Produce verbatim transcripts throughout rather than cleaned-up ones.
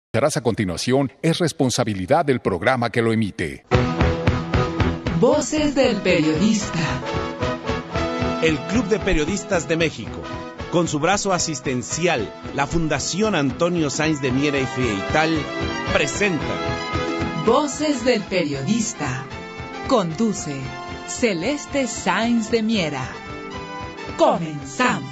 A continuación es responsabilidad del programa que lo emite. Voces del Periodista. El Club de Periodistas de México, con su brazo asistencial, la Fundación Antonio Sáenz de Miera y Frieital, presenta Voces del Periodista. Conduce Celeste Sáenz de Miera. Comenzamos.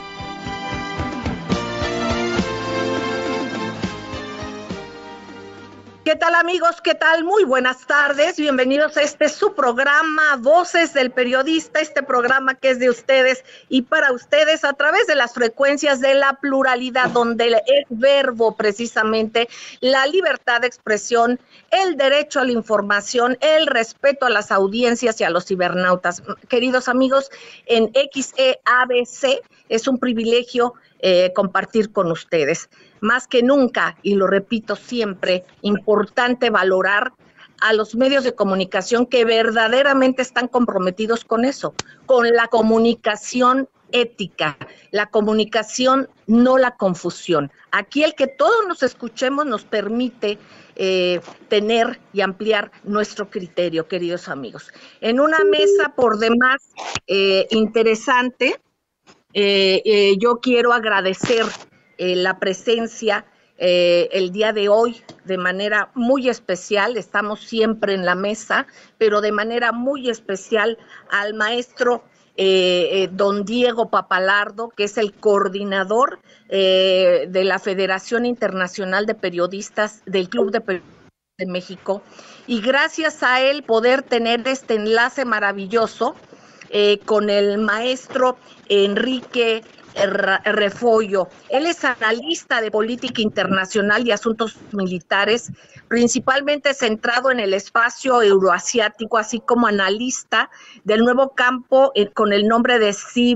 ¿Qué tal, amigos? ¿Qué tal? Muy buenas tardes. Bienvenidos a este su programa Voces del Periodista, este programa que es de ustedes y para ustedes a través de las frecuencias de la pluralidad, donde es verbo precisamente la libertad de expresión, el derecho a la información, el respeto a las audiencias y a los cibernautas. Queridos amigos, en X E A B C es un privilegio eh, compartir con ustedes. Más que nunca, y lo repito siempre, importante valorar a los medios de comunicación que verdaderamente están comprometidos con eso, con la comunicación ética, la comunicación, no la confusión. Aquí el que todos nos escuchemos nos permite eh, tener y ampliar nuestro criterio, queridos amigos. En una mesa por demás eh, interesante, eh, eh, yo quiero agradecer Eh, la presencia eh, el día de hoy de manera muy especial. Estamos siempre en la mesa, pero de manera muy especial al maestro eh, eh, don Diego Papalardo, que es el coordinador eh, de la Federación Internacional de Periodistas del Club de Periodistas de México, y gracias a él poder tener este enlace maravilloso eh, con el maestro Enrique Refollo. Él es analista de política internacional y asuntos militares, principalmente centrado en el espacio euroasiático, así como analista del nuevo campo eh, con el nombre de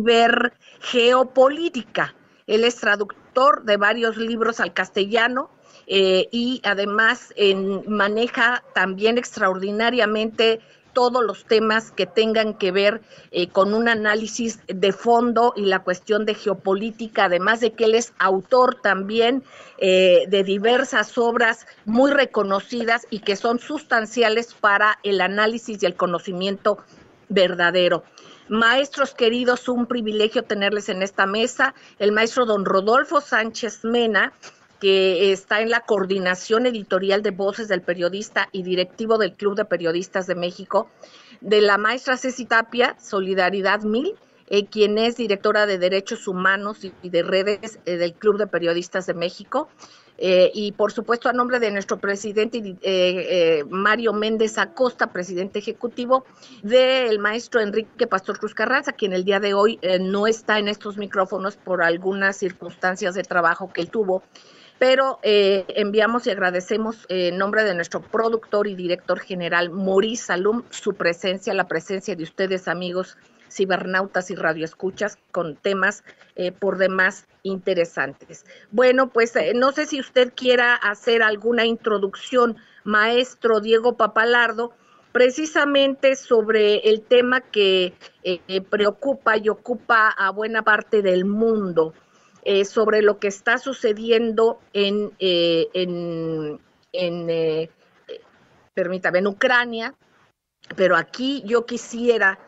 cibergeopolítica. Él es traductor de varios libros al castellano eh, y además en, maneja también extraordinariamente todos los temas que tengan que ver eh, con un análisis de fondo y la cuestión de geopolítica, además de que él es autor también eh, de diversas obras muy reconocidas y que son sustanciales para el análisis y el conocimiento verdadero. Maestros queridos, un privilegio tenerles en esta mesa. El maestro don Rodolfo Sánchez Mena, que está en la coordinación editorial de Voces del Periodista y directivo del Club de Periodistas de México, de la maestra Ceci Tapia, Solidaridad Mil, eh, quien es directora de Derechos Humanos y, y de Redes eh, del Club de Periodistas de México, eh, y por supuesto a nombre de nuestro presidente eh, eh, Mario Méndez Acosta, presidente ejecutivo, del maestro Enrique Pastor Cruz Carranza, quien el día de hoy eh, no está en estos micrófonos por algunas circunstancias de trabajo que él tuvo, pero eh, enviamos y agradecemos eh, en nombre de nuestro productor y director general, Maurice Salum, su presencia, la presencia de ustedes, amigos cibernautas y radioescuchas, con temas eh, por demás interesantes. Bueno, pues eh, no sé si usted quiera hacer alguna introducción, maestro Diego Papalardo, precisamente sobre el tema que eh, preocupa y ocupa a buena parte del mundo, Eh, sobre lo que está sucediendo en, eh, en, en eh, permítame, en Ucrania, pero aquí yo quisiera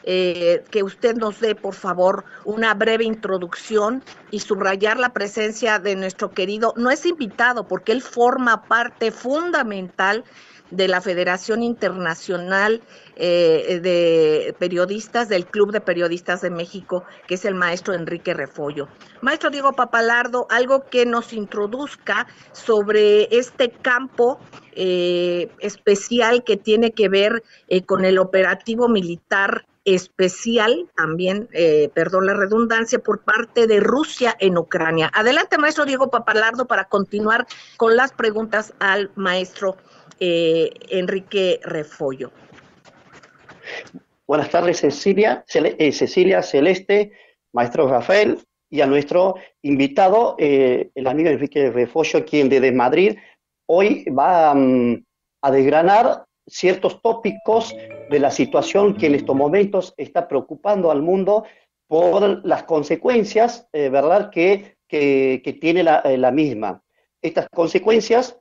eh, que usted nos dé, por favor, una breve introducción y subrayar la presencia de nuestro querido, no es invitado, porque él forma parte fundamental de la Federación Internacional eh, de Periodistas, del Club de Periodistas de México, que es el maestro Enrique Refollo. Maestro Diego Papalardo, algo que nos introduzca sobre este campo eh, especial que tiene que ver eh, con el operativo militar especial, también, eh, perdón la redundancia, por parte de Rusia en Ucrania. Adelante, maestro Diego Papalardo, para continuar con las preguntas al maestro Eh, Enrique Refollo. Buenas tardes, Cecilia, Cele, eh, Cecilia, Celeste, maestro Rafael, y a nuestro invitado, eh, el amigo Enrique Refollo, quien desde Madrid hoy va um, a desgranar ciertos tópicos de la situación que en estos momentos está preocupando al mundo por las consecuencias, eh, ¿verdad?, que, que, que tiene la, eh, la misma. estas consecuencias.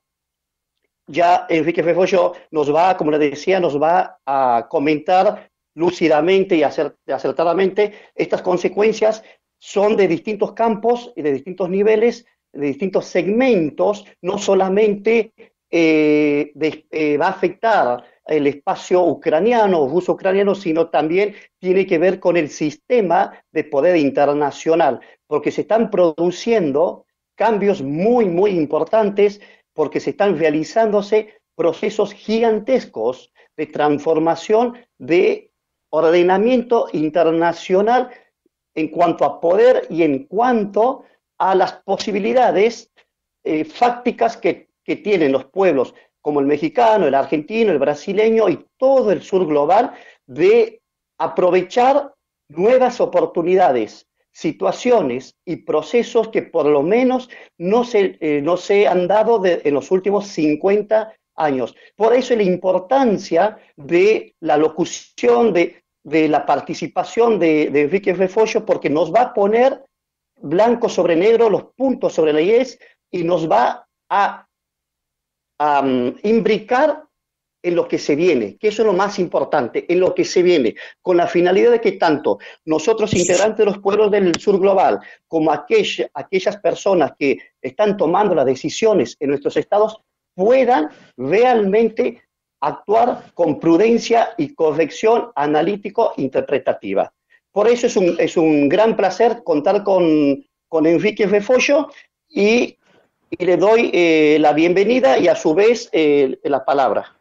Ya Enrique Refollo nos va, como le decía, nos va a comentar lúcidamente y acertadamente. Estas consecuencias son de distintos campos y de distintos niveles, de distintos segmentos, no solamente eh, de, eh, va a afectar el espacio ucraniano o ruso-ucraniano, sino también tiene que ver con el sistema de poder internacional, porque se están produciendo cambios muy, muy importantes, porque se están realizándose procesos gigantescos de transformación de ordenamiento internacional en cuanto a poder y en cuanto a las posibilidades eh, fácticas que, que tienen los pueblos como el mexicano, el argentino, el brasileño y todo el sur global de aprovechar nuevas oportunidades, situaciones y procesos que por lo menos no se, eh, no se han dado de, en los últimos cincuenta años. Por eso la importancia de la locución, de, de la participación de, de Enrique Refollo, porque nos va a poner blanco sobre negro los puntos sobre la I y nos va a Um, imbricar en lo que se viene, que eso es lo más importante, en lo que se viene, con la finalidad de que tanto nosotros, integrantes de los pueblos del sur global, como aquella, aquellas personas que están tomando las decisiones en nuestros estados, puedan realmente actuar con prudencia y corrección analítico-interpretativa. Por eso es un, es un gran placer contar con, con Enrique Refollo y Y le doy eh, la bienvenida y a su vez eh, la palabra.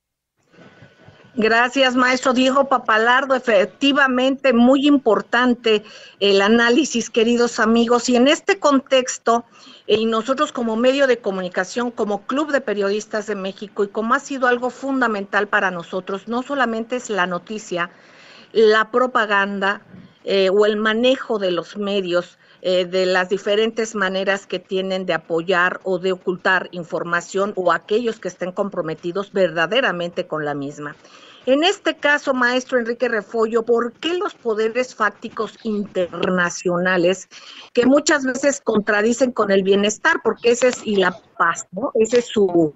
Gracias, maestro Diego Papalardo. Efectivamente, muy importante el análisis, queridos amigos. Y en este contexto, eh, y nosotros como medio de comunicación, como Club de Periodistas de México, y como ha sido algo fundamental para nosotros, no solamente es la noticia, la propaganda eh, o el manejo de los medios, Eh, de las diferentes maneras que tienen de apoyar o de ocultar información o aquellos que estén comprometidos verdaderamente con la misma. En este caso, maestro Enrique Refollo, ¿por qué los poderes fácticos internacionales que muchas veces contradicen con el bienestar? Porque ese es, y la paz, ¿no? Ese es su...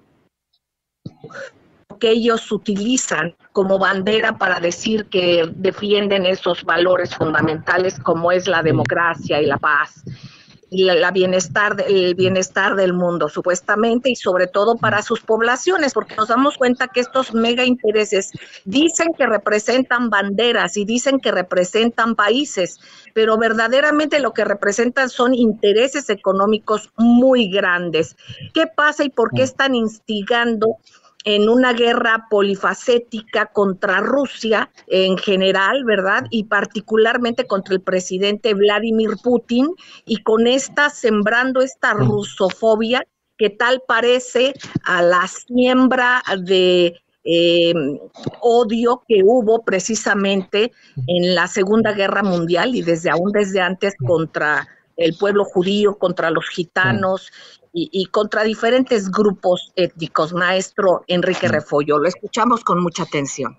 que ellos utilizan como bandera para decir que defienden esos valores fundamentales como es la democracia y la paz, y la, la bienestar, el bienestar del mundo, supuestamente, y sobre todo para sus poblaciones, porque nos damos cuenta que estos mega intereses dicen que representan banderas y dicen que representan países, pero verdaderamente lo que representan son intereses económicos muy grandes. ¿Qué pasa y por qué están instigando en una guerra polifacética contra Rusia en general, ¿verdad? Y particularmente contra el presidente Vladimir Putin, y con esta, sembrando esta rusofobia que tal parece a la siembra de eh, odio que hubo precisamente en la Segunda Guerra Mundial y desde aún desde antes contra el pueblo judío, contra los gitanos, Y, y contra diferentes grupos étnicos. Maestro Enrique Refollo, lo escuchamos con mucha atención.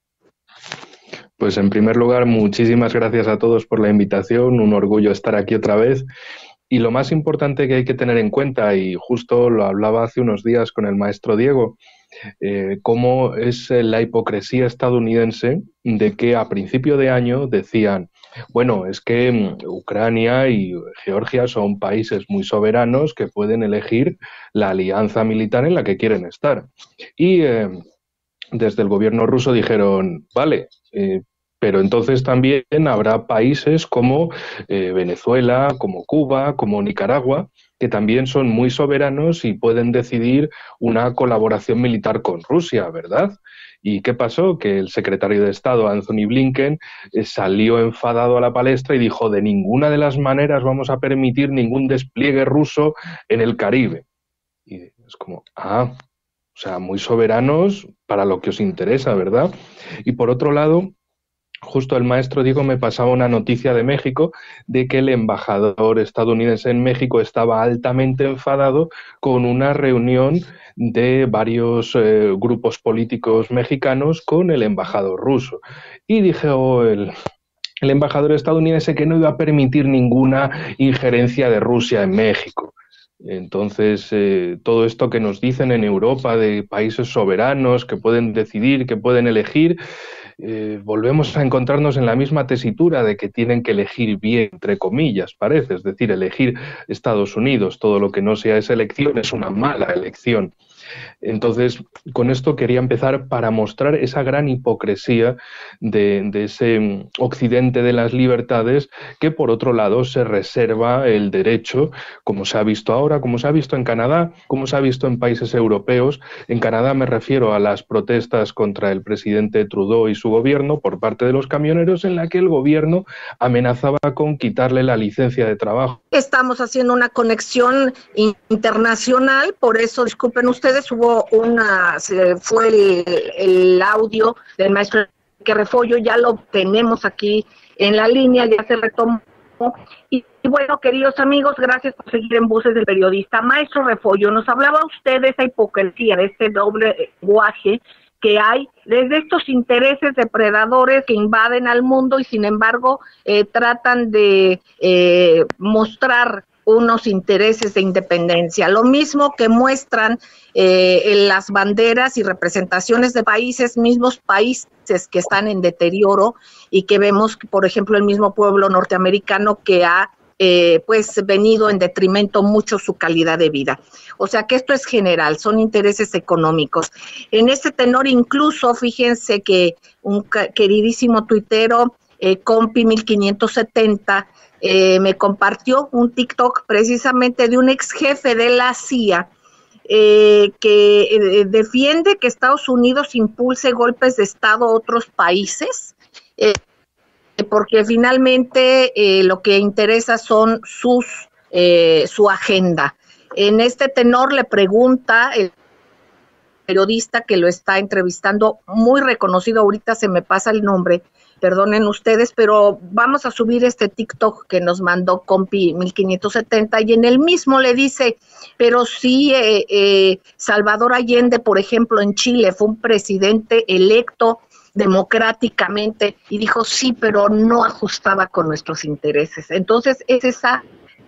Pues en primer lugar, muchísimas gracias a todos por la invitación, un orgullo estar aquí otra vez. Y lo más importante que hay que tener en cuenta, y justo lo hablaba hace unos días con el maestro Diego, eh, cómo es la hipocresía estadounidense de que a principio de año decían, bueno, es que Ucrania y Georgia son países muy soberanos que pueden elegir la alianza militar en la que quieren estar. Y eh, desde el gobierno ruso dijeron, vale, eh, pero entonces también habrá países como eh, Venezuela, como Cuba, como Nicaragua, que también son muy soberanos y pueden decidir una colaboración militar con Rusia, ¿verdad? ¿Y qué pasó? Que el secretario de Estado, Anthony Blinken, eh, salió enfadado a la palestra y dijo, de ninguna de las maneras vamos a permitir ningún despliegue ruso en el Caribe. Y es como, ah, o sea, muy soberanos para lo que os interesa, ¿verdad? Y por otro lado, justo el maestro Diego me pasaba una noticia de México de que el embajador estadounidense en México estaba altamente enfadado con una reunión de varios eh, grupos políticos mexicanos con el embajador ruso. Y dije, oh, el, el embajador estadounidense que no iba a permitir ninguna injerencia de Rusia en México. Entonces, eh, todo esto que nos dicen en Europa de países soberanos que pueden decidir, que pueden elegir, eh, volvemos a encontrarnos en la misma tesitura de que tienen que elegir bien, entre comillas, parece, es decir, elegir Estados Unidos. Todo lo que no sea esa elección es una mala elección. Entonces, con esto quería empezar para mostrar esa gran hipocresía de, de ese occidente de las libertades que, por otro lado, se reserva el derecho, como se ha visto ahora, como se ha visto en Canadá, como se ha visto en países europeos. En Canadá me refiero a las protestas contra el presidente Trudeau y su gobierno por parte de los camioneros, en la que el gobierno amenazaba con quitarle la licencia de trabajo. Estamos haciendo una conexión internacional, por eso, disculpen ustedes, hubo una, se fue el, el audio del maestro Enrique Refollo, ya lo tenemos aquí en la línea, ya se retomó. Y, y bueno, queridos amigos, gracias por seguir en Voces del Periodista. Maestro Refollo, nos hablaba usted de esa hipocresía, de este doble lenguaje que hay, desde estos intereses depredadores que invaden al mundo y sin embargo eh, tratan de eh, mostrar unos intereses de independencia, lo mismo que muestran eh, en las banderas y representaciones de países, mismos países que están en deterioro y que vemos, por ejemplo, el mismo pueblo norteamericano que ha eh, pues venido en detrimento mucho su calidad de vida. O sea que esto es general, son intereses económicos. En este tenor incluso, fíjense que un queridísimo tuitero, eh, Compi mil quinientos setenta, Eh, me compartió un TikTok precisamente de un ex jefe de la C I A eh, que eh, defiende que Estados Unidos impulse golpes de Estado a otros países, eh, porque finalmente eh, lo que interesa son sus eh, su agenda. En este tenor le pregunta el periodista que lo está entrevistando, muy reconocido, ahorita se me pasa el nombre, perdonen ustedes, pero vamos a subir este TikTok que nos mandó Compi mil quinientos setenta y en el mismo le dice, pero sí, eh, eh, Salvador Allende, por ejemplo, en Chile fue un presidente electo democráticamente y dijo sí, pero no ajustaba con nuestros intereses. Entonces es esa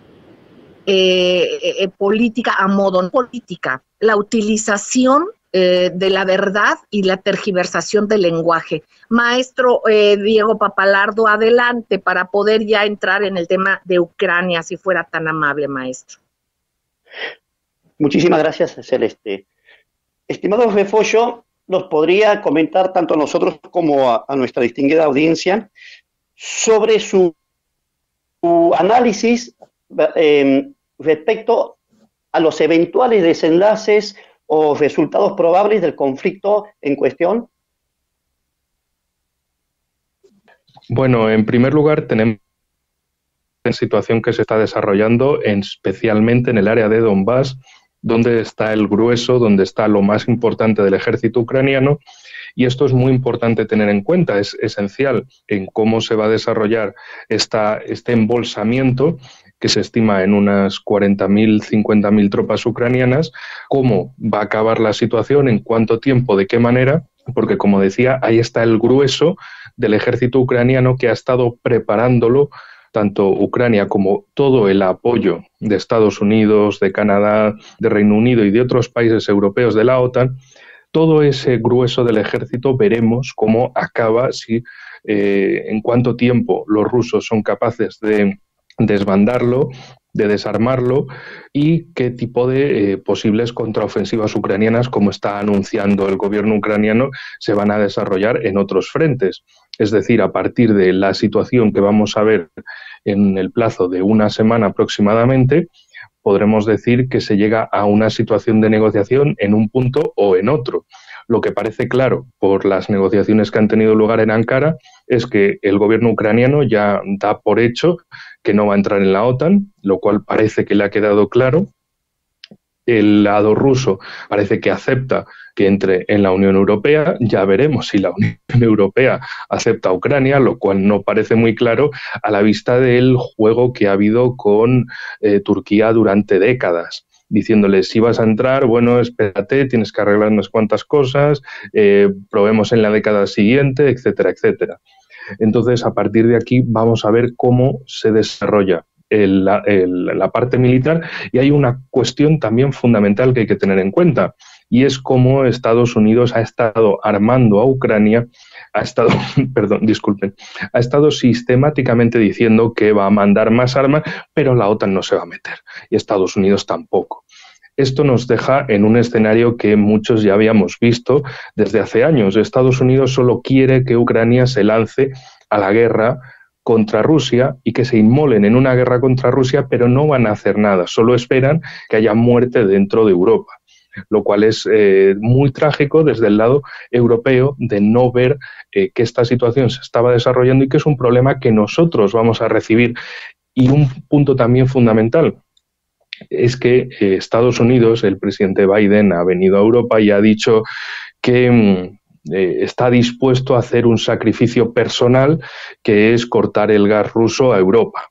eh, eh, política a modo, no política, la utilización Eh, de la verdad y la tergiversación del lenguaje. Maestro eh, Diego Papalardo, adelante para poder ya entrar en el tema de Ucrania, si fuera tan amable, maestro. Muchísimas gracias, Celeste. Estimado Refollo, ¿nos podría comentar tanto a nosotros como a, a nuestra distinguida audiencia sobre su, su análisis eh, respecto a los eventuales desenlaces o resultados probables del conflicto en cuestión? Bueno, en primer lugar tenemos una situación que se está desarrollando en, especialmente en el área de Donbass, donde está el grueso, donde está lo más importante del ejército ucraniano, y esto es muy importante tener en cuenta, es esencial en cómo se va a desarrollar esta, este embolsamiento que se estima en unas cuarenta mil, cincuenta mil tropas ucranianas, cómo va a acabar la situación, en cuánto tiempo, de qué manera, porque como decía, ahí está el grueso del ejército ucraniano que ha estado preparándolo, tanto Ucrania como todo el apoyo de Estados Unidos, de Canadá, de Reino Unido y de otros países europeos de la OTAN. Todo ese grueso del ejército veremos cómo acaba, si eh, en cuánto tiempo los rusos son capaces de desbandarlo, de desarmarlo y qué tipo de eh, posibles contraofensivas ucranianas, como está anunciando el gobierno ucraniano, se van a desarrollar en otros frentes. Es decir, a partir de la situación que vamos a ver en el plazo de una semana aproximadamente, podremos decir que se llega a una situación de negociación en un punto o en otro. Lo que parece claro por las negociaciones que han tenido lugar en Ankara es que el gobierno ucraniano ya da por hecho que no va a entrar en la OTAN, lo cual parece que le ha quedado claro. El lado ruso parece que acepta que entre en la Unión Europea. Ya veremos si la Unión Europea acepta a Ucrania, lo cual no parece muy claro a la vista del juego que ha habido con eh, Turquía durante décadas, diciéndole, si vas a entrar, bueno, espérate, tienes que arreglar unas cuantas cosas, eh, probemos en la década siguiente, etcétera, etcétera. Entonces, a partir de aquí vamos a ver cómo se desarrolla el, el, la parte militar, y hay una cuestión también fundamental que hay que tener en cuenta, y es cómo Estados Unidos ha estado armando a Ucrania, ha estado, perdón, disculpen, ha estado sistemáticamente diciendo que va a mandar más armas, pero la OTAN no se va a meter, y Estados Unidos tampoco. Esto nos deja en un escenario que muchos ya habíamos visto desde hace años. Estados Unidos solo quiere que Ucrania se lance a la guerra contra Rusia y que se inmolen en una guerra contra Rusia, pero no van a hacer nada, solo esperan que haya muerte dentro de Europa, lo cual es eh, muy trágico desde el lado europeo de no ver eh, que esta situación se estaba desarrollando y que es un problema que nosotros vamos a recibir. Y un punto también fundamental es que eh, Estados Unidos, el presidente Biden, ha venido a Europa y ha dicho que mm, eh, está dispuesto a hacer un sacrificio personal, que es cortar el gas ruso a Europa.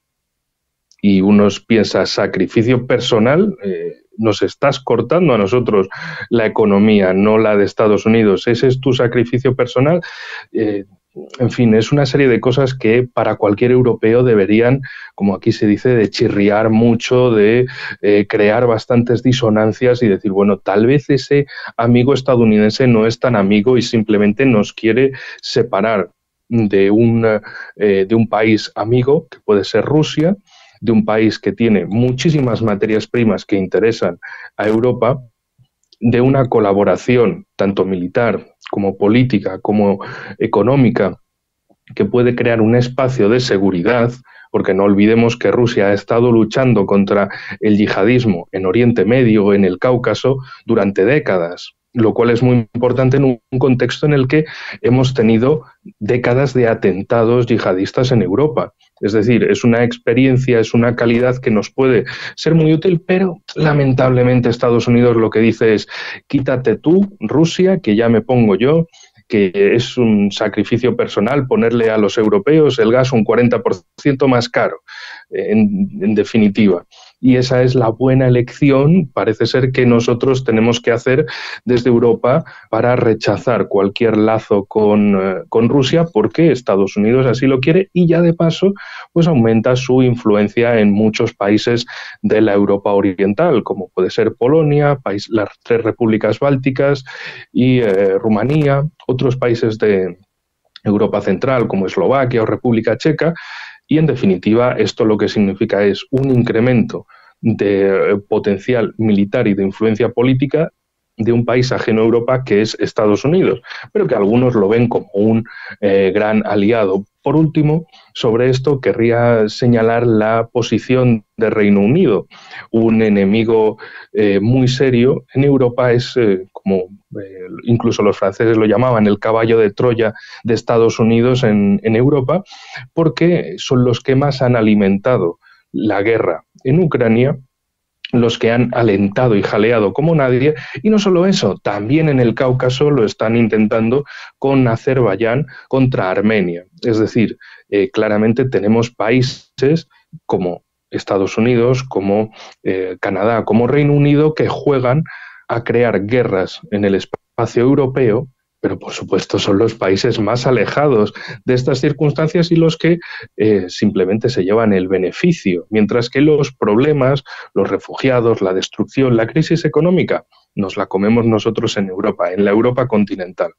Y uno piensa, sacrificio personal, eh, nos estás cortando a nosotros la economía, no la de Estados Unidos. ¿Ese es tu sacrificio personal? Eh, En fin, es una serie de cosas que para cualquier europeo deberían, como aquí se dice, de chirriar mucho, de eh, crear bastantes disonancias y decir, bueno, tal vez ese amigo estadounidense no es tan amigo y simplemente nos quiere separar de un, eh, de un país amigo, que puede ser Rusia, de un país que tiene muchísimas materias primas que interesan a Europa, de una colaboración tanto militar como política, como económica, que puede crear un espacio de seguridad, porque no olvidemos que Rusia ha estado luchando contra el yihadismo en Oriente Medio, en el Cáucaso, durante décadas, lo cual es muy importante en un contexto en el que hemos tenido décadas de atentados yihadistas en Europa. Es decir, es una experiencia, es una calidad que nos puede ser muy útil, pero lamentablemente Estados Unidos lo que dice es, quítate tú, Rusia, que ya me pongo yo, que es un sacrificio personal ponerle a los europeos el gas un cuarenta por ciento más caro, en, en definitiva. Y esa es la buena elección, parece ser, que nosotros tenemos que hacer desde Europa para rechazar cualquier lazo con, eh, con Rusia, porque Estados Unidos así lo quiere y ya de paso pues aumenta su influencia en muchos países de la Europa oriental, como puede ser Polonia, país, las tres repúblicas bálticas y eh, Rumanía, otros países de Europa central como Eslovaquia o República Checa. Y, en definitiva, esto lo que significa es un incremento de potencial militar y de influencia política de un país ajeno a Europa, que es Estados Unidos, pero que algunos lo ven como un eh, gran aliado. Por último, sobre esto querría señalar la posición de Reino Unido. Un enemigo eh, muy serio en Europa es, eh, como eh, incluso los franceses lo llamaban, el caballo de Troya de Estados Unidos en, en Europa, porque son los que más han alimentado la guerra en Ucrania, los que han alentado y jaleado como nadie, y no solo eso, también en el Cáucaso lo están intentando con Azerbaiyán contra Armenia. Es decir, eh, claramente tenemos países como Estados Unidos, como eh, Canadá, como Reino Unido, que juegan a crear guerras en el espacio europeo, pero por supuesto son los países más alejados de estas circunstancias y los que eh, simplemente se llevan el beneficio, mientras que los problemas, los refugiados, la destrucción, la crisis económica, nos la comemos nosotros en Europa, en la Europa continental.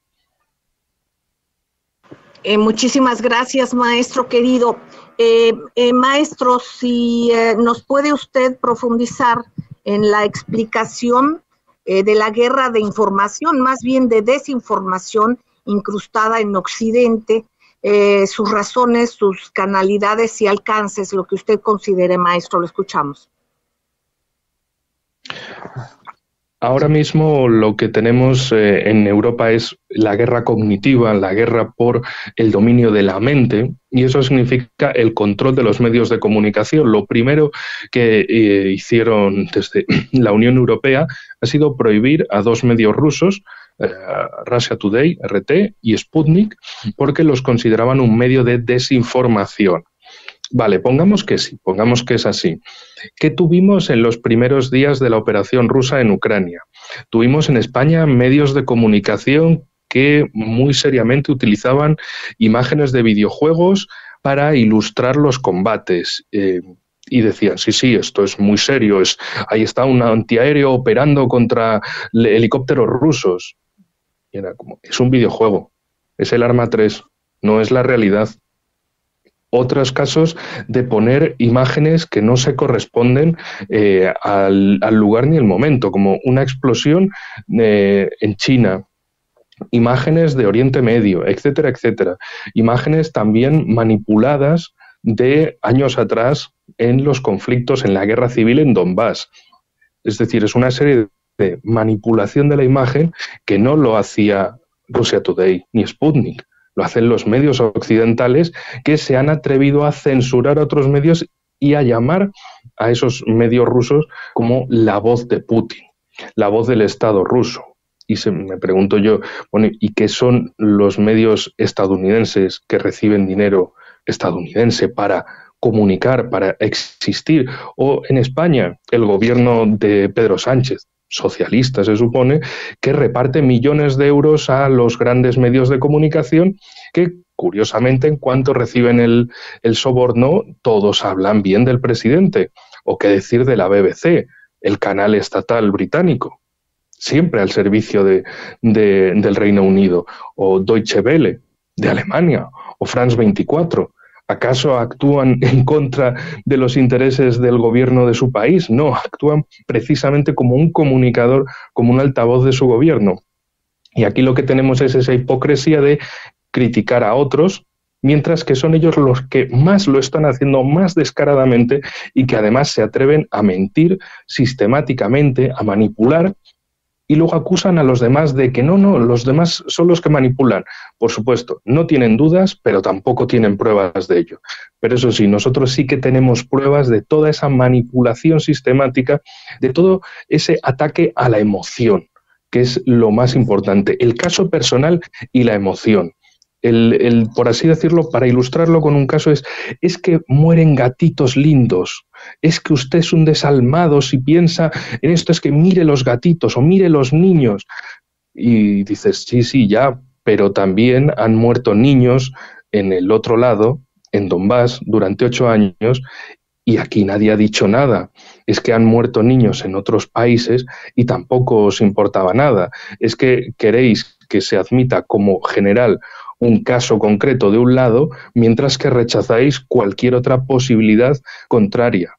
Eh, muchísimas gracias, maestro querido. Eh, eh, maestro, si eh, nos puede usted profundizar en la explicación Eh, de la guerra de información, más bien de desinformación incrustada en Occidente, eh, sus razones, sus canalidades y alcances, lo que usted considere, maestro, lo escuchamos. Ahora mismo lo que tenemos eh, en Europa es la guerra cognitiva, la guerra por el dominio de la mente, y eso significa el control de los medios de comunicación. Lo primero que eh, hicieron desde la Unión Europea ha sido prohibir a dos medios rusos, eh, Russia Today, R T, y Sputnik, porque los consideraban un medio de desinformación. Vale, pongamos que sí, pongamos que es así. ¿Qué tuvimos en los primeros días de la operación rusa en Ucrania? Tuvimos en España medios de comunicación que muy seriamente utilizaban imágenes de videojuegos para ilustrar los combates. Eh, y decían, sí, sí, esto es muy serio, es, ahí está un antiaéreo operando contra helicópteros rusos. Y era como, es un videojuego, es el Arma tres, no es la realidad. Otros casos de poner imágenes que no se corresponden eh, al, al lugar ni el momento, como una explosión eh, en China, imágenes de Oriente Medio, etcétera, etcétera. Imágenes también manipuladas de años atrás en los conflictos, en la guerra civil en Donbass. Es decir, es una serie de manipulación de la imagen que no lo hacía Russia Today ni Sputnik. Lo hacen los medios occidentales que se han atrevido a censurar a otros medios y a llamar a esos medios rusos como la voz de Putin, la voz del Estado ruso. Y se, me pregunto yo, bueno, ¿y qué son los medios estadounidenses que reciben dinero estadounidense para comunicar, para existir? O en España, el gobierno de Pedro Sánchez, socialista se supone, que reparte millones de euros a los grandes medios de comunicación que, curiosamente, en cuanto reciben el, el soborno, todos hablan bien del presidente. O qué decir de la B B C, el canal estatal británico, siempre al servicio de, de, del Reino Unido, o Deutsche Welle, de Alemania, o France veinticuatro. ¿Acaso actúan en contra de los intereses del gobierno de su país? No, actúan precisamente como un comunicador, como un altavoz de su gobierno. Y aquí lo que tenemos es esa hipocresía de criticar a otros, mientras que son ellos los que más lo están haciendo, más descaradamente, y que además se atreven a mentir sistemáticamente, a manipular, y luego acusan a los demás de que no, no, los demás son los que manipulan. Por supuesto, no tienen dudas, pero tampoco tienen pruebas de ello. Pero eso sí, nosotros sí que tenemos pruebas de toda esa manipulación sistemática, de todo ese ataque a la emoción, que es lo más importante, el caso personal y la emoción. El, el, por así decirlo, para ilustrarlo con un caso, es, es que mueren gatitos lindos, es que usted es un desalmado si piensa en esto, es que mire los gatitos o mire los niños. Y dices, sí, sí, ya, pero también han muerto niños en el otro lado, en Donbass, durante ocho años, y aquí nadie ha dicho nada. Es que han muerto niños en otros países y tampoco os importaba nada. Es que queréis que se admita como general un caso concreto de un lado, mientras que rechazáis cualquier otra posibilidad contraria.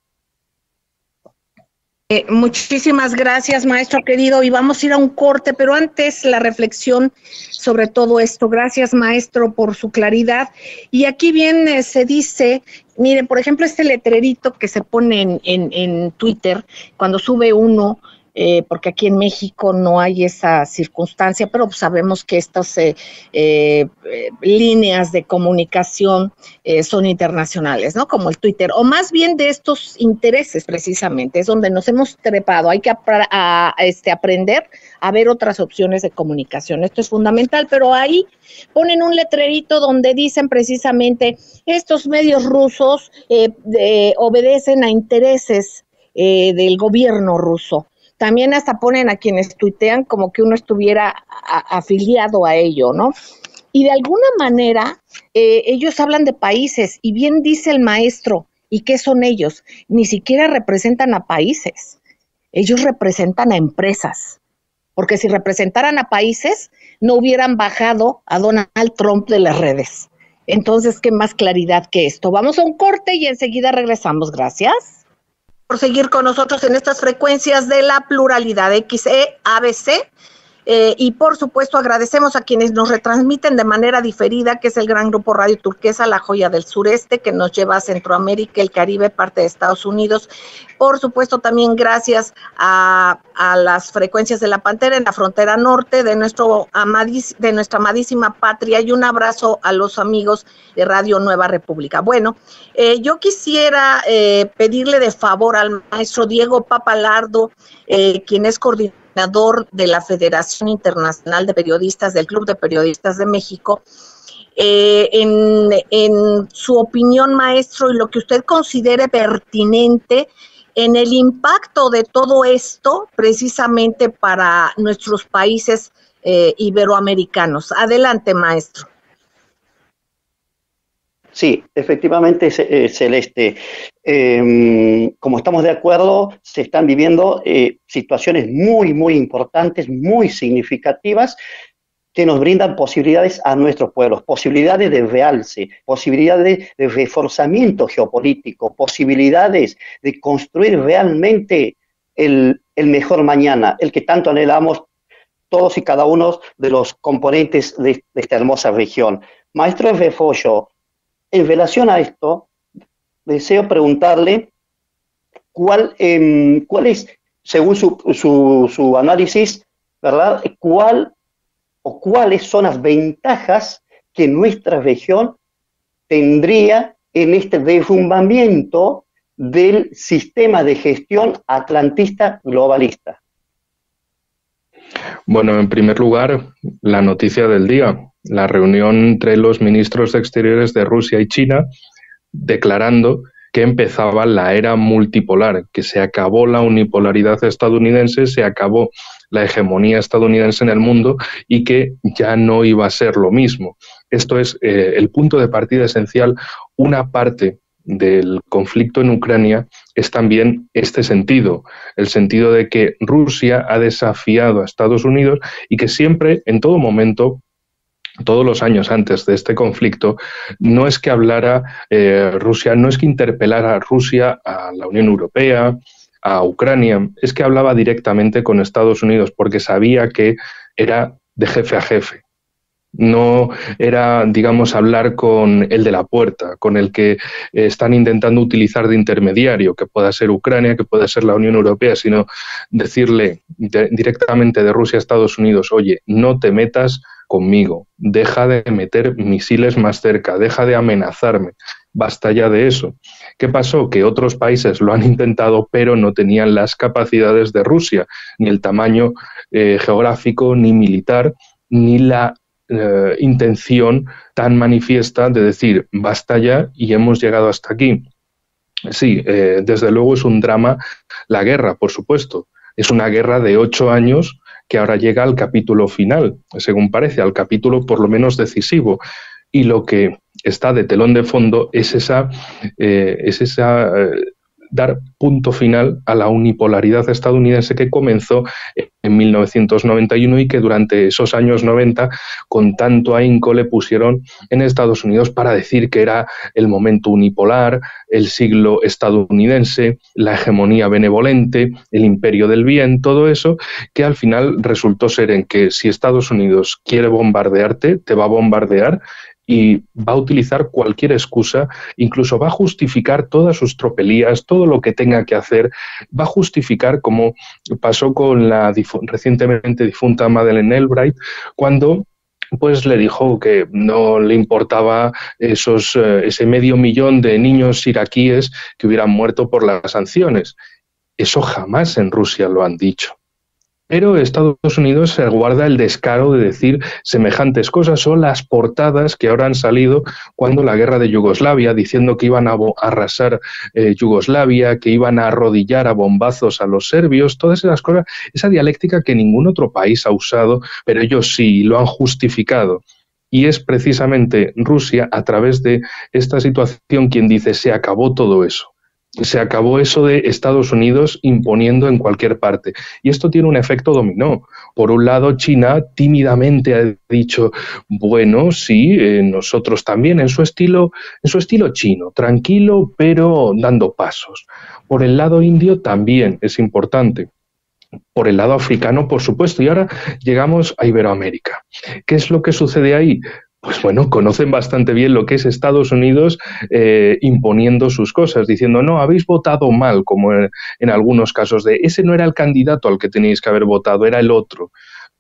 Eh, muchísimas gracias, maestro querido, y vamos a ir a un corte, pero antes la reflexión sobre todo esto. Gracias, maestro, por su claridad. Y aquí bien eh, se dice, miren, por ejemplo, este letrerito que se pone en, en, en Twitter, cuando sube uno, Eh, porque aquí en México no hay esa circunstancia, pero sabemos que estas eh, eh, líneas de comunicación eh, son internacionales, ¿no? Como el Twitter, o más bien de estos intereses precisamente, es donde nos hemos trepado. Hay que ap a, a, este, aprender a ver otras opciones de comunicación. Esto es fundamental, pero ahí ponen un letrerito donde dicen precisamente estos medios rusos eh, de, obedecen a intereses eh, del gobierno ruso. También hasta ponen a quienes tuitean como que uno estuviera a, afiliado a ello, ¿no? Y de alguna manera eh, ellos hablan de países, y bien dice el maestro, ¿y qué son ellos? Ni siquiera representan a países, ellos representan a empresas, porque si representaran a países, no hubieran bajado a Donald Trump de las redes. Entonces, ¿qué más claridad que esto? Vamos a un corte y enseguida regresamos. Gracias por seguir con nosotros en estas frecuencias de la pluralidad X E A B C. Eh, y por supuesto agradecemos a quienes nos retransmiten de manera diferida, que es el gran grupo Radio Turquesa, La Joya del Sureste, que nos lleva a Centroamérica, el Caribe, parte de Estados Unidos. Por supuesto también gracias a, a las frecuencias de la Pantera en la frontera norte de, nuestro amadis, de nuestra amadísima patria, y un abrazo a los amigos de Radio Nueva República. Bueno, eh, yo quisiera eh, pedirle de favor al maestro Diego Papalardo, eh, quien es coordinador de la Federación Internacional de Periodistas, del Club de Periodistas de México, eh, en, en su opinión, maestro, y lo que usted considere pertinente en el impacto de todo esto precisamente para nuestros países eh, iberoamericanos. Adelante, maestro. Sí, efectivamente, eh, Celeste. Eh, como estamos de acuerdo, se están viviendo eh, situaciones muy, muy importantes, muy significativas, que nos brindan posibilidades a nuestros pueblos, posibilidades de realce, posibilidades de reforzamiento geopolítico, posibilidades de construir realmente el, el mejor mañana, el que tanto anhelamos todos y cada uno de los componentes de, de esta hermosa región. Maestro Refollo, en relación a esto, deseo preguntarle cuál, eh, cuál es, según su, su, su análisis, ¿verdad?, cuál o cuáles son las ventajas que nuestra región tendría en este derrumbamiento del sistema de gestión atlantista globalista. Bueno, en primer lugar, la noticia del día, la reunión entre los ministros de Exteriores de Rusia y China, declarando que empezaba la era multipolar, que se acabó la unipolaridad estadounidense, se acabó la hegemonía estadounidense en el mundo y que ya no iba a ser lo mismo. Esto es eh, el punto de partida esencial. Una parte del conflicto en Ucrania es también este sentido, el sentido de que Rusia ha desafiado a Estados Unidos y que siempre, en todo momento, todos los años antes de este conflicto, no es que hablara eh, Rusia, no es que interpelara a Rusia, a la Unión Europea, a Ucrania, es que hablaba directamente con Estados Unidos porque sabía que era de jefe a jefe. No era, digamos, hablar con el de la puerta, con el que están intentando utilizar de intermediario, que pueda ser Ucrania, que pueda ser la Unión Europea, sino decirle de, directamente de Rusia a Estados Unidos, oye, no te metas conmigo, deja de meter misiles más cerca, deja de amenazarme, basta ya de eso. ¿Qué pasó? Que otros países lo han intentado, pero no tenían las capacidades de Rusia, ni el tamaño eh, geográfico, ni militar, ni la Eh, intención tan manifiesta de decir basta ya y hemos llegado hasta aquí. Sí, eh, desde luego es un drama la guerra, por supuesto. Es una guerra de ocho años que ahora llega al capítulo final, según parece, al capítulo por lo menos decisivo. Y lo que está de telón de fondo es esa, eh, es esa eh, dar punto final a la unipolaridad estadounidense que comenzó en mil novecientos noventa y uno y que durante esos años noventa con tanto ahínco le pusieron en Estados Unidos para decir que era el momento unipolar, el siglo estadounidense, la hegemonía benevolente, el imperio del bien, todo eso que al final resultó ser en que si Estados Unidos quiere bombardearte, te va a bombardear y va a utilizar cualquier excusa, incluso va a justificar todas sus tropelías, todo lo que tenga que hacer, va a justificar, como pasó con la difu- recientemente difunta Madeleine Albright, cuando pues le dijo que no le importaba esos, eh, ese medio millón de niños iraquíes que hubieran muerto por las sanciones. Eso jamás en Rusia lo han dicho. Pero Estados Unidos se guarda el descaro de decir semejantes cosas. Son las portadas que ahora han salido cuando la guerra de Yugoslavia, diciendo que iban a arrasar eh, Yugoslavia, que iban a arrodillar a bombazos a los serbios, todas esas cosas, esa dialéctica que ningún otro país ha usado, pero ellos sí lo han justificado. Y es precisamente Rusia, a través de esta situación, quien dice se acabó todo eso. Se acabó eso de Estados Unidos imponiendo en cualquier parte. Y esto tiene un efecto dominó. Por un lado, China tímidamente ha dicho, bueno, sí, eh, nosotros también, en su estilo, en su estilo chino, tranquilo, pero dando pasos. Por el lado indio también es importante. Por el lado africano, por supuesto. Y ahora llegamos a Iberoamérica. ¿Qué es lo que sucede ahí? Pues bueno, conocen bastante bien lo que es Estados Unidos eh, imponiendo sus cosas, diciendo, no, habéis votado mal, como en, en algunos casos de, ese no era el candidato al que teníais que haber votado, era el otro.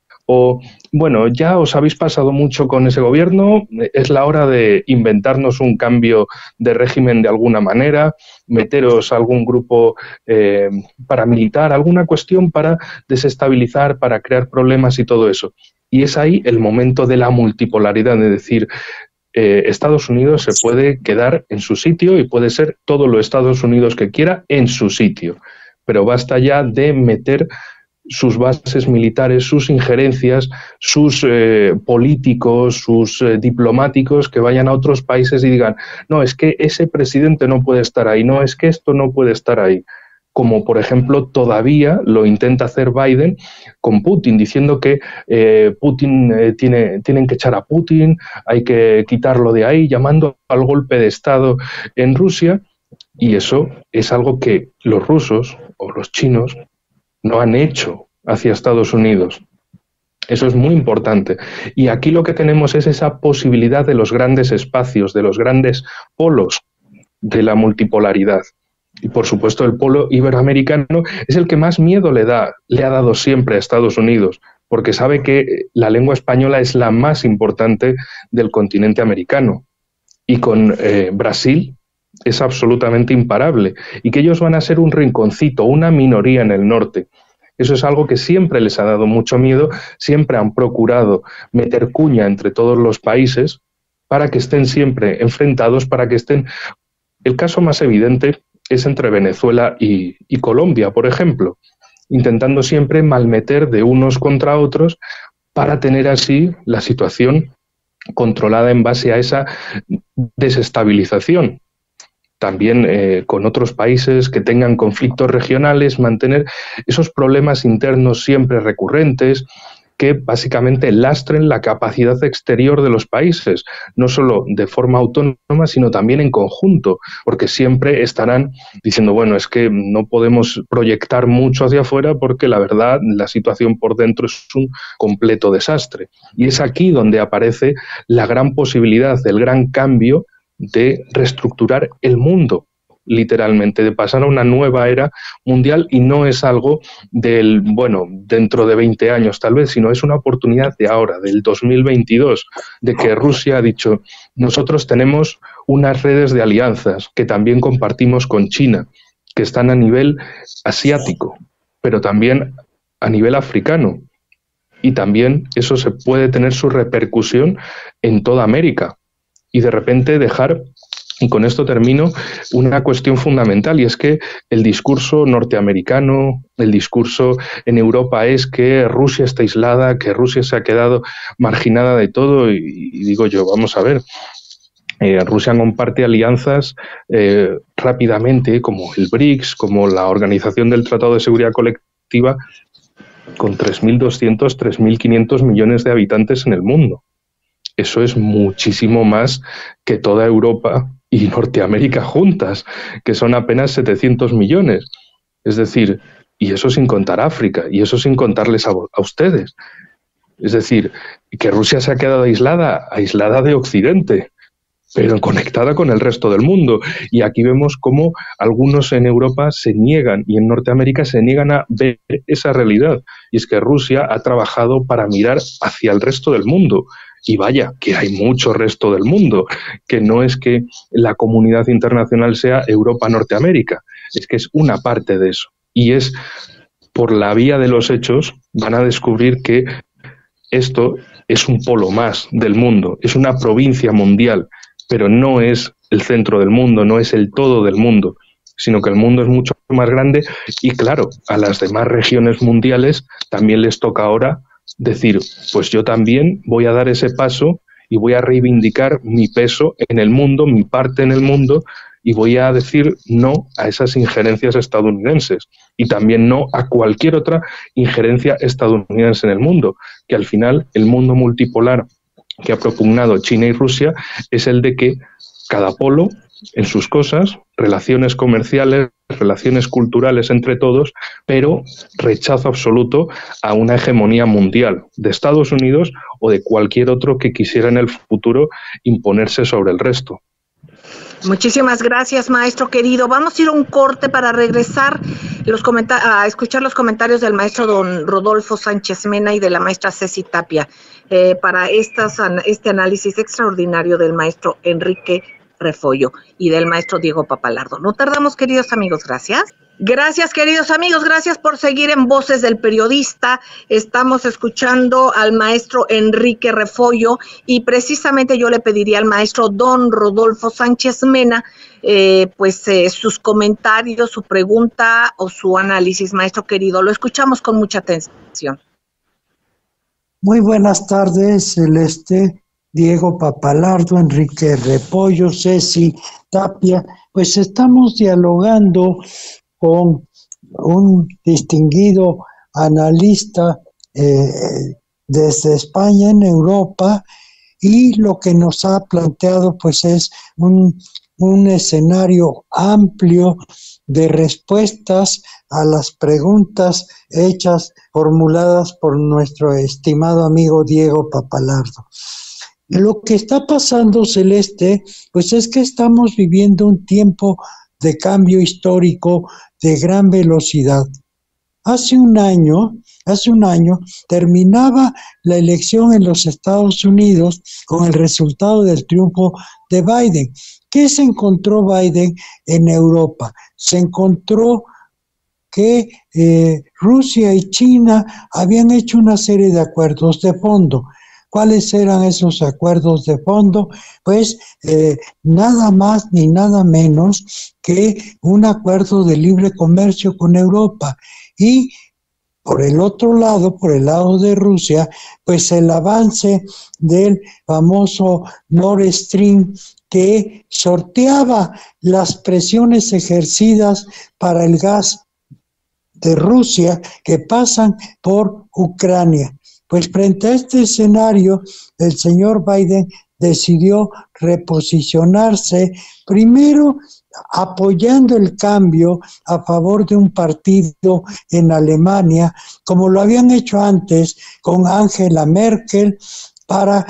O, bueno, ya os habéis pasado mucho con ese gobierno, es la hora de inventarnos un cambio de régimen de alguna manera, meteros a algún grupo eh, paramilitar, alguna cuestión para desestabilizar, para crear problemas y todo eso. Y es ahí el momento de la multipolaridad, de decir, eh, Estados Unidos se puede quedar en su sitio y puede ser todo lo Estados Unidos que quiera en su sitio, pero basta ya de meter sus bases militares, sus injerencias, sus eh, políticos, sus eh, diplomáticos que vayan a otros países y digan, no, es que ese presidente no puede estar ahí, no, es que esto no puede estar ahí. Como, por ejemplo, todavía lo intenta hacer Biden con Putin, diciendo que eh, Putin eh, tiene, tienen que echar a Putin, hay que quitarlo de ahí, llamando al golpe de Estado en Rusia, y eso es algo que los rusos o los chinos no han hecho hacia Estados Unidos. Eso es muy importante. Y aquí lo que tenemos es esa posibilidad de los grandes espacios, de los grandes polos de la multipolaridad. Y por supuesto el polo iberoamericano es el que más miedo le da, le ha dado siempre a Estados Unidos, porque sabe que la lengua española es la más importante del continente americano. Y con eh, Brasil es absolutamente imparable. Y que ellos van a ser un rinconcito, una minoría en el norte. Eso es algo que siempre les ha dado mucho miedo, siempre han procurado meter cuña entre todos los países para que estén siempre enfrentados, para que estén... El caso más evidente es entre Venezuela y, y Colombia, por ejemplo, intentando siempre malmeter de unos contra otros para tener así la situación controlada en base a esa desestabilización. También eh, con otros países que tengan conflictos regionales, mantener esos problemas internos siempre recurrentes que básicamente lastren la capacidad exterior de los países, no solo de forma autónoma, sino también en conjunto, porque siempre estarán diciendo, bueno, es que no podemos proyectar mucho hacia afuera porque la verdad, la situación por dentro es un completo desastre. Y es aquí donde aparece la gran posibilidad del gran cambio de reestructurar el mundo, literalmente, de pasar a una nueva era mundial, y no es algo del, bueno, dentro de veinte años tal vez, sino es una oportunidad de ahora, del dos mil veintidós, de que Rusia ha dicho, nosotros tenemos unas redes de alianzas que también compartimos con China, que están a nivel asiático, pero también a nivel africano, y también eso se puede tener su repercusión en toda América, y de repente dejar... Y con esto termino, una cuestión fundamental, y es que el discurso norteamericano, el discurso en Europa es que Rusia está aislada, que Rusia se ha quedado marginada de todo, y, y digo yo, vamos a ver, eh, Rusia comparte alianzas eh, rápidamente, como el BRICS, como la Organización del Tratado de Seguridad Colectiva, con tres mil doscientos, tres mil quinientos millones de habitantes en el mundo. Eso es muchísimo más que toda Europa y Norteamérica juntas, que son apenas setecientos millones. Es decir, y eso sin contar África, y eso sin contarles a, a ustedes. Es decir, que Rusia se ha quedado aislada, aislada de Occidente, pero conectada con el resto del mundo. Y aquí vemos cómo algunos en Europa se niegan, y en Norteamérica se niegan a ver esa realidad. Y es que Rusia ha trabajado para mirar hacia el resto del mundo. Y vaya, que hay mucho resto del mundo, que no es que la comunidad internacional sea Europa-Norteamérica, es que es una parte de eso. Y es por la vía de los hechos, van a descubrir que esto es un polo más del mundo, es una provincia mundial, pero no es el centro del mundo, no es el todo del mundo, sino que el mundo es mucho más grande y claro, a las demás regiones mundiales también les toca ahora decir, pues yo también voy a dar ese paso y voy a reivindicar mi peso en el mundo, mi parte en el mundo, y voy a decir no a esas injerencias estadounidenses y también no a cualquier otra injerencia estadounidense en el mundo, que al final el mundo multipolar que ha propugnado China y Rusia es el de que cada polo en sus cosas, relaciones comerciales, relaciones culturales entre todos, pero rechazo absoluto a una hegemonía mundial de Estados Unidos o de cualquier otro que quisiera en el futuro imponerse sobre el resto. Muchísimas gracias, maestro querido. Vamos a ir a un corte para regresar los a escuchar los comentarios del maestro don Rodolfo Sánchez Mena y de la maestra Ceci Tapia eh, para estas, este análisis extraordinario del maestro Enrique Refollo y del maestro Diego Papalardo. No tardamos, queridos amigos, gracias. Gracias, queridos amigos, gracias por seguir en Voces del Periodista. Estamos escuchando al maestro Enrique Refollo y precisamente yo le pediría al maestro don Rodolfo Sánchez Mena eh, pues eh, sus comentarios, su pregunta o su análisis, maestro querido. Lo escuchamos con mucha atención. Muy buenas tardes, Celeste, Diego Papalardo, Enrique Repollo, Ceci Tapia. Pues estamos dialogando con un distinguido analista eh, desde España en Europa, y lo que nos ha planteado pues es un, un escenario amplio de respuestas a las preguntas hechas, formuladas por nuestro estimado amigo Diego Papalardo. Lo que está pasando, Celeste, pues es que estamos viviendo un tiempo de cambio histórico de gran velocidad. Hace un año, hace un año terminaba la elección en los Estados Unidos con el resultado del triunfo de Biden. ¿Qué se encontró Biden en Europa? Se encontró que eh, Rusia y China habían hecho una serie de acuerdos de fondo. ¿Cuáles eran esos acuerdos de fondo? Pues eh, nada más ni nada menos que un acuerdo de libre comercio con Europa. Y por el otro lado, por el lado de Rusia, pues el avance del famoso Nord Stream, que sorteaba las presiones ejercidas para el gas de Rusia que pasan por Ucrania. Pues frente a este escenario, el señor Biden decidió reposicionarse, primero apoyando el cambio a favor de un partido en Alemania, como lo habían hecho antes con Angela Merkel, para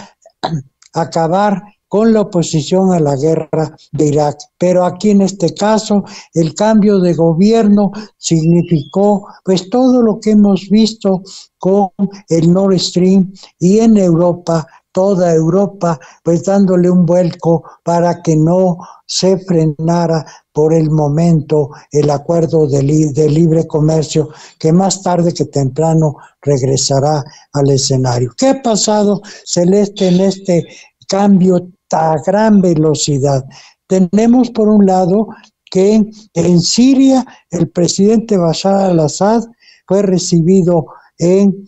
acabar con la oposición a la guerra de Irak. Pero aquí en este caso, el cambio de gobierno significó pues todo lo que hemos visto con el Nord Stream, y en Europa, toda Europa, pues dándole un vuelco para que no se frenara por el momento el acuerdo de, li- de libre comercio, que más tarde que temprano regresará al escenario. ¿Qué ha pasado, Celeste, en este cambio a gran velocidad? Tenemos por un lado que en Siria el presidente Bashar al-Assad fue recibido en,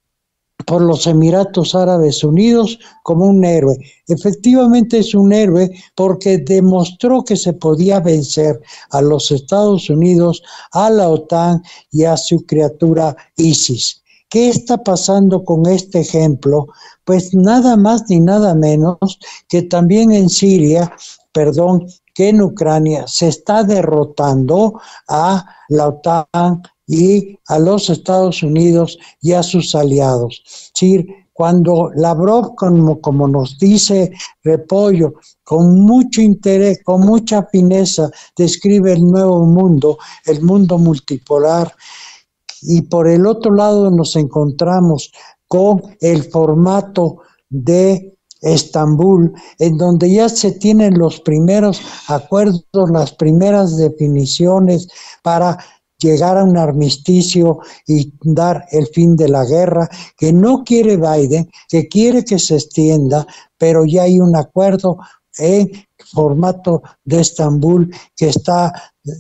por los Emiratos Árabes Unidos como un héroe. Efectivamente es un héroe porque demostró que se podía vencer a los Estados Unidos, a la OTAN y a su criatura ISIS. ¿Qué está pasando con este ejemplo? Pues nada más ni nada menos que también en Siria, perdón, que en Ucrania se está derrotando a la OTAN y a los Estados Unidos y a sus aliados. Es decir, cuando Lavrov, como, como nos dice Repollo, con mucho interés, con mucha fineza, describe el nuevo mundo, el mundo multipolar, y por el otro lado nos encontramos con el formato de Estambul, en donde ya se tienen los primeros acuerdos, las primeras definiciones para llegar a un armisticio y dar el fin de la guerra, que no quiere Biden, que quiere que se extienda, pero ya hay un acuerdo en formato de Estambul que está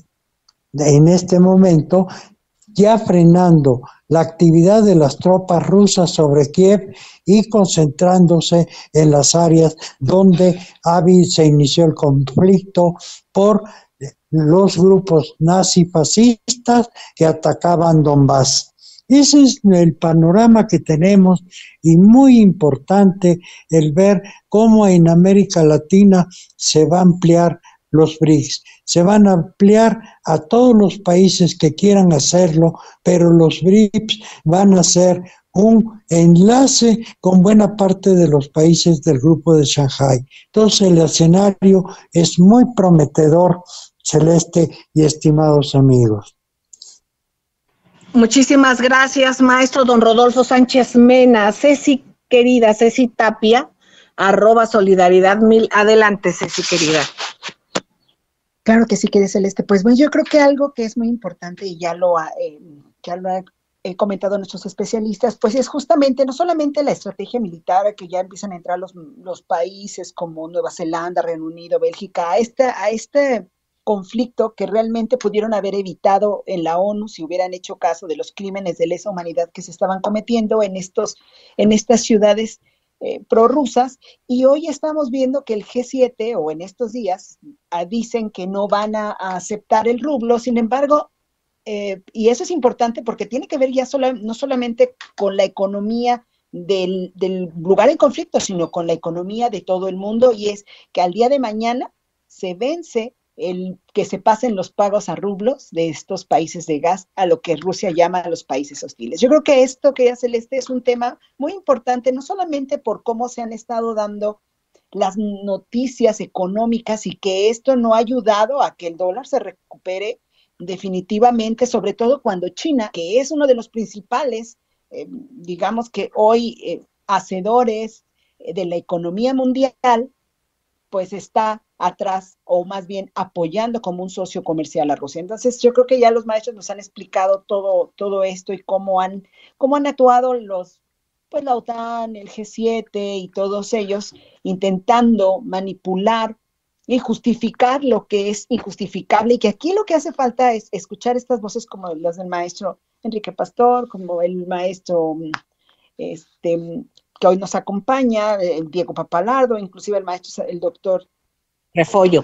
en este momento ya frenando la actividad de las tropas rusas sobre Kiev y concentrándose en las áreas donde se inició el conflicto por los grupos nazifascistas que atacaban Donbass. Ese es el panorama que tenemos, y muy importante el ver cómo en América Latina se va a ampliar los B R I C S. Se van a ampliar a todos los países que quieran hacerlo, pero los B R I C S van a ser un enlace con buena parte de los países del grupo de Shanghái. Entonces el escenario es muy prometedor, Celeste y estimados amigos. Muchísimas gracias, maestro don Rodolfo Sánchez Mena. Ceci, querida, Ceci Tapia, arroba solidaridad mil. Adelante, Ceci, querida. Claro que sí, querida Celeste. Pues bueno, yo creo que algo que es muy importante y ya lo ha, eh, ya lo ha he comentado a nuestros especialistas, pues es justamente no solamente la estrategia militar, que ya empiezan a entrar los, los países como Nueva Zelanda, Reino Unido, Bélgica, a, esta, a este conflicto que realmente pudieron haber evitado en la ONU si hubieran hecho caso de los crímenes de lesa humanidad que se estaban cometiendo en, estos, en estas ciudades eh, prorrusas, y hoy estamos viendo que el G siete, o en estos días, ah, dicen que no van a, a aceptar el rublo. Sin embargo, Eh, y eso es importante porque tiene que ver ya sola, no solamente con la economía del, del lugar en conflicto, sino con la economía de todo el mundo, y es que al día de mañana se vence el que se pasen los pagos a rublos de estos países de gas a lo que Rusia llama a los países hostiles. Yo creo que esto, que ya Celeste, es un tema muy importante, no solamente por cómo se han estado dando las noticias económicas y que esto no ha ayudado a que el dólar se recupere definitivamente, sobre todo cuando China, que es uno de los principales, eh, digamos que hoy, eh, hacedores eh, de la economía mundial, pues está atrás, o más bien apoyando como un socio comercial a Rusia. Entonces yo creo que ya los maestros nos han explicado todo, todo esto y cómo han, cómo han actuado los, pues la OTAN, el G siete y todos ellos intentando manipular y justificar lo que es injustificable, y que aquí lo que hace falta es escuchar estas voces como las del maestro Enrique Pastor, como el maestro este, que hoy nos acompaña, eh, Diego Papalardo, inclusive el maestro, el doctor Refollo.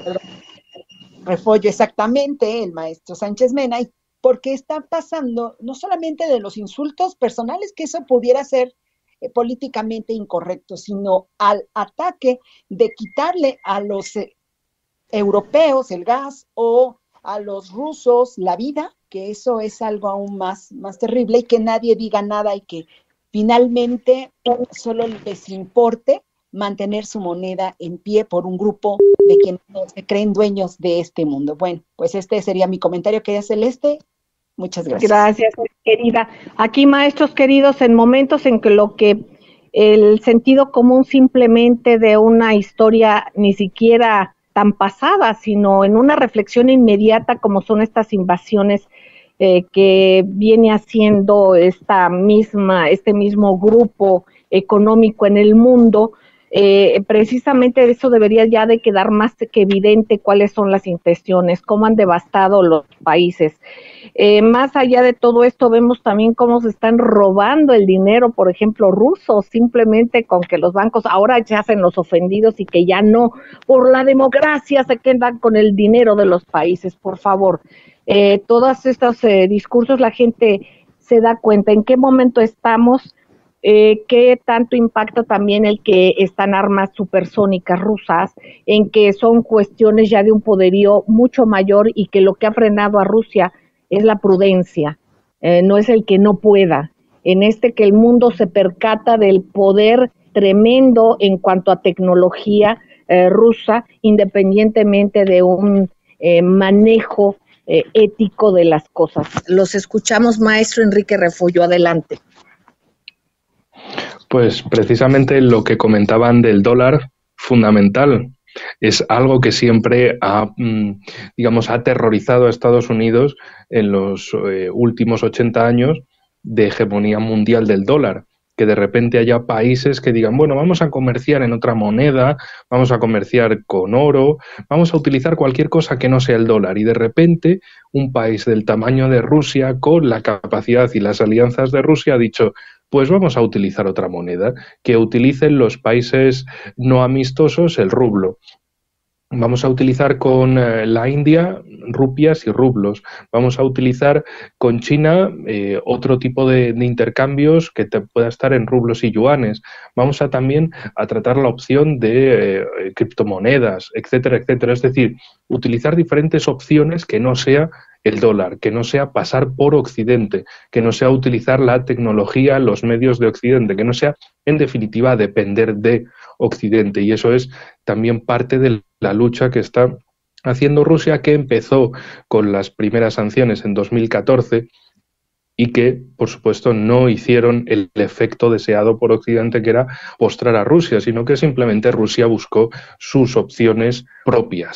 Refollo, exactamente, el maestro Sánchez Mena, y porque está pasando no solamente de los insultos personales, que eso pudiera ser eh, políticamente incorrecto, sino al ataque de quitarle a los eh, europeos el gas, o a los rusos la vida, que eso es algo aún más, más terrible, y que nadie diga nada y que finalmente solo les importe mantener su moneda en pie por un grupo de quienes se creen dueños de este mundo. Bueno, pues este sería mi comentario, querida Celeste. Muchas gracias. Gracias, querida. Aquí, maestros queridos, en momentos en que lo que el sentido común simplemente de una historia ni siquiera tan pasada, sino en una reflexión inmediata como son estas invasiones eh, que viene haciendo esta misma, este mismo grupo económico en el mundo, eh, precisamente eso debería ya de quedar más que evidente cuáles son las intenciones, cómo han devastado los países. Eh, más allá de todo esto, vemos también cómo se están robando el dinero, por ejemplo, rusos, simplemente con que los bancos ahora se hacen los ofendidos y que ya no, por la democracia, se quedan con el dinero de los países. Por favor, eh, todos estos eh, discursos, la gente se da cuenta en qué momento estamos, eh, qué tanto impacta también el que están armas supersónicas rusas, en que son cuestiones ya de un poderío mucho mayor, y que lo que ha frenado a Rusia es la prudencia, eh, no es el que no pueda, en este que el mundo se percata del poder tremendo en cuanto a tecnología eh, rusa, independientemente de un eh, manejo eh, ético de las cosas. Los escuchamos, maestro Enrique Refollo, adelante. Pues precisamente lo que comentaban del dólar, fundamental. Es algo que siempre ha, digamos, ha aterrorizado a Estados Unidos en los eh, últimos ochenta años de hegemonía mundial del dólar. Que de repente haya países que digan, bueno, vamos a comerciar en otra moneda, vamos a comerciar con oro, vamos a utilizar cualquier cosa que no sea el dólar. Y de repente un país del tamaño de Rusia, con la capacidad y las alianzas de Rusia, ha dicho, pues vamos a utilizar otra moneda, que utilicen los países no amistosos el rublo. Vamos a utilizar con eh, la India rupias y rublos. Vamos a utilizar con China eh, otro tipo de, de intercambios que te pueda estar en rublos y yuanes. Vamos a también a tratar la opción de eh, criptomonedas, etcétera, etcétera. Es decir, utilizar diferentes opciones que no sea el dólar, que no sea pasar por Occidente, que no sea utilizar la tecnología, los medios de Occidente, que no sea, en definitiva, depender de Occidente. Y eso es también parte de la lucha que está haciendo Rusia, que empezó con las primeras sanciones en dos mil catorce y que, por supuesto, no hicieron el efecto deseado por Occidente, que era postrar a Rusia, sino que simplemente Rusia buscó sus opciones propias.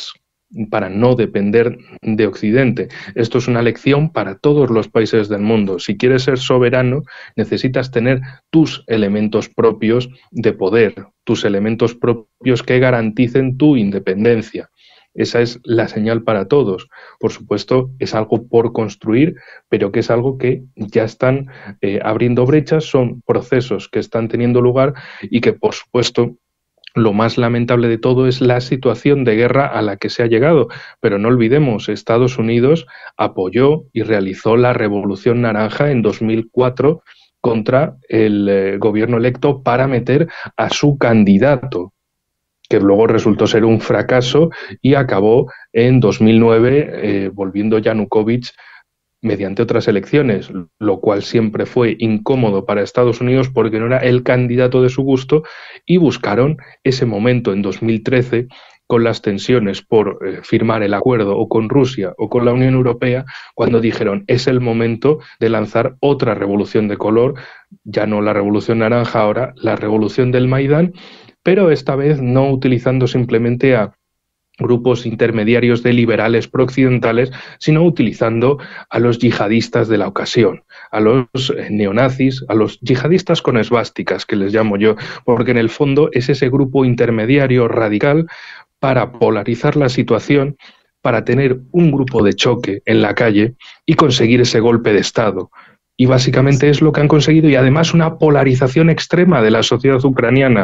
para no depender de Occidente. Esto es una lección para todos los países del mundo. Si quieres ser soberano, necesitas tener tus elementos propios de poder, tus elementos propios que garanticen tu independencia. Esa es la señal para todos. Por supuesto, es algo por construir, pero que es algo que ya están eh, abriendo brechas, son procesos que están teniendo lugar y que, por supuesto, lo más lamentable de todo es la situación de guerra a la que se ha llegado. Pero no olvidemos, Estados Unidos apoyó y realizó la Revolución Naranja en dos mil cuatro contra el eh, gobierno electo para meter a su candidato, que luego resultó ser un fracaso y acabó en dos mil nueve eh, volviendo Yanukovych mediante otras elecciones, lo cual siempre fue incómodo para Estados Unidos porque no era el candidato de su gusto, y buscaron ese momento en dos mil trece con las tensiones por eh, firmar el acuerdo o con Rusia o con la Unión Europea, cuando dijeron es el momento de lanzar otra revolución de color, ya no la revolución naranja, ahora la revolución del Maidán, pero esta vez no utilizando simplemente a grupos intermediarios de liberales prooccidentales, sino utilizando a los yihadistas de la ocasión, a los neonazis, a los yihadistas con esvásticas, que les llamo yo, porque en el fondo es ese grupo intermediario radical para polarizar la situación, para tener un grupo de choque en la calle y conseguir ese golpe de Estado. Y básicamente es lo que han conseguido, y además una polarización extrema de la sociedad ucraniana,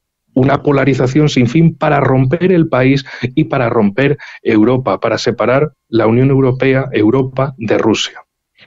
una polarización sin fin para romper el país y para romper Europa, para separar la Unión Europea, Europa, de Rusia.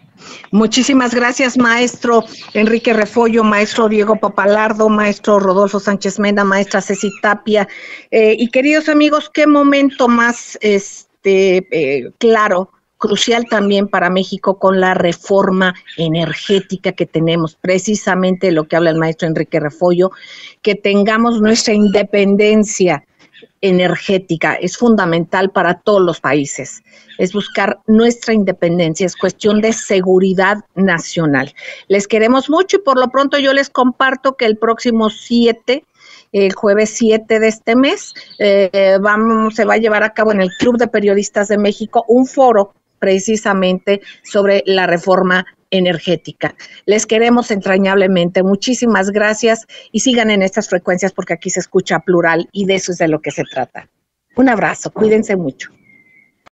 Muchísimas gracias, maestro Enrique Refollo, maestro Diego Papalardo, maestro Rodolfo Sánchez Mena, maestra Ceci Tapia. Eh, y queridos amigos, qué momento más este, eh, claro, crucial también para México con la reforma energética que tenemos, precisamente lo que habla el maestro Enrique Refollo, que tengamos nuestra independencia energética, es fundamental para todos los países, es buscar nuestra independencia, es cuestión de seguridad nacional. Les queremos mucho y por lo pronto yo les comparto que el próximo siete, el jueves siete de este mes, eh, vamos, se va a llevar a cabo en el Club de Periodistas de México un foro precisamente sobre la reforma energética. Les queremos entrañablemente. Muchísimas gracias y sigan en estas frecuencias porque aquí se escucha plural y de eso es de lo que se trata. Un abrazo, cuídense mucho.